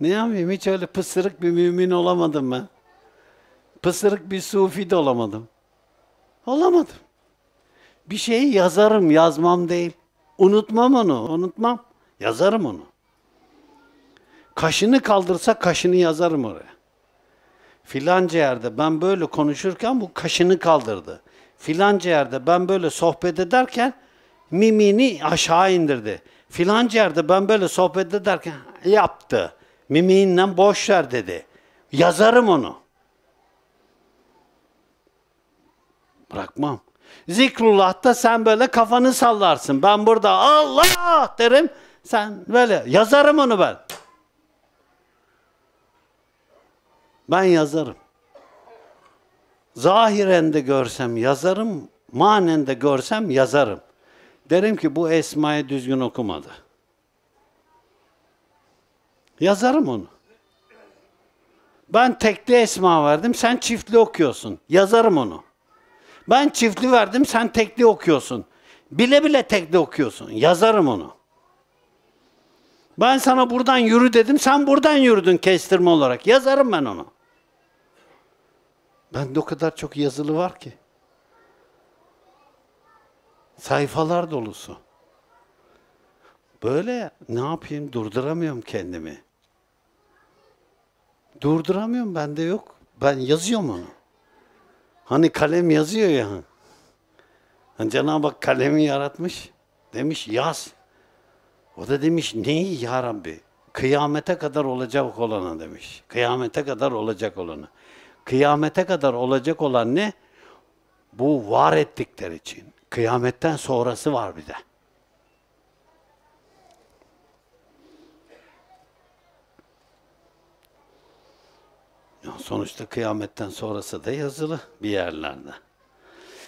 Ne yapayım? Hiç öyle pısırık bir mümin olamadım ben. Pısırık bir sufi de olamadım. Olamadım. Bir şeyi yazarım, yazmam değil. Unutmam onu, unutmam. Yazarım onu. Kaşını kaldırsa kaşını yazarım oraya. Filanca yerde ben böyle konuşurken bu kaşını kaldırdı. Filanca yerde ben böyle sohbet ederken mimini aşağı indirdi. Filanca yerde ben böyle sohbet ederken yaptı. Mimiğinden boş ver dedi. Yazarım onu. Bırakmam. Zikrullah'ta sen böyle kafanı sallarsın. Ben burada Allah derim. Sen böyle yazarım onu ben. Ben yazarım. Zahiren de görsem yazarım, manen de görsem yazarım. Derim ki bu esmayı düzgün okumadı. Yazarım onu. Ben tekli esma verdim, sen çiftli okuyorsun. Yazarım onu. Ben çiftli verdim, sen tekli okuyorsun. Bile bile tekli okuyorsun. Yazarım onu. Ben sana buradan yürü dedim, sen buradan yürüdün kestirme olarak. Yazarım ben onu. Bende o kadar çok yazılı var ki. Sayfalar dolusu. Böyle ne yapayım durduramıyorum kendimi. Durduramıyorum bende yok. Ben yazıyorum onu. Hani kalem yazıyor ya. Hani Cenab-ı Hak kalemi yaratmış. Demiş yaz. O da demiş neyi ya Rabbi? Kıyamete kadar olacak olana demiş. Kıyamete kadar olacak olana. Kıyamete kadar olacak olan ne? Bu var ettikleri için. Kıyametten sonrası var bir de. Ya sonuçta kıyametten sonrası da yazılı bir yerlerde.